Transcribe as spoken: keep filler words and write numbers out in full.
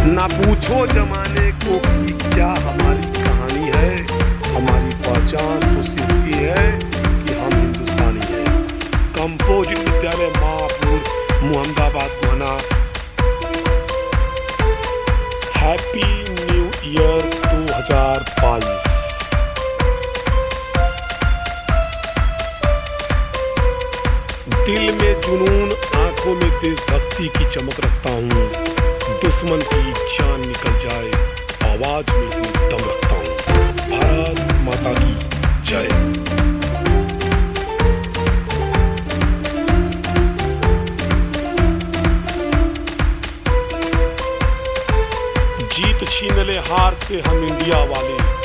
ना पूछो जमाने को कि क्या हमारी कहानी है, हमारी पहचान तो सिर्फ ये है कि हम हिंदुस्तानी हैं। कंपोजिट विद्यालय Mahpur, Muhammadabad, Gohna. Happy new year दो हज़ार बाईस। दिल में जुनून, आंखों में देशभक्ति की चमक रखता हूँ। दुश्मन की जान निकल जाए, आवाज में ही दम रखता हूँ। भारत माता की जय। जीत छीन ले हार से हम इंडिया वाले,